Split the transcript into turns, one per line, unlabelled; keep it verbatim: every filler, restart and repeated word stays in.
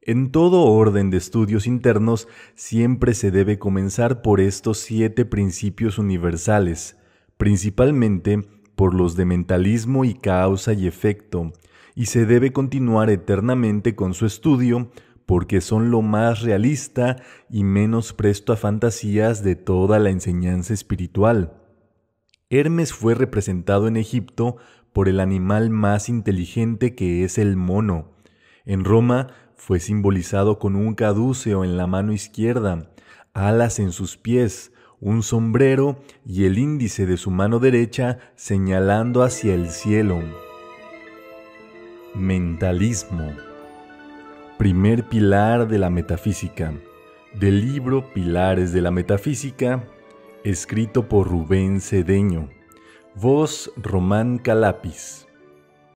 En todo orden de estudios internos siempre se debe comenzar por estos siete principios universales, principalmente por los de mentalismo y causa y efecto, y se debe continuar eternamente con su estudio porque son lo más realista y menos presto a fantasías de toda la enseñanza espiritual. Hermes fue representado en Egipto por el animal más inteligente que es el mono. En Roma fue simbolizado con un caduceo en la mano izquierda, alas en sus pies, un sombrero y el índice de su mano derecha señalando hacia el cielo. Mentalismo. Primer pilar de la metafísica. Del libro Pilares de la Metafísica, escrito por Rubén Cedeño. Voz Román Calapis.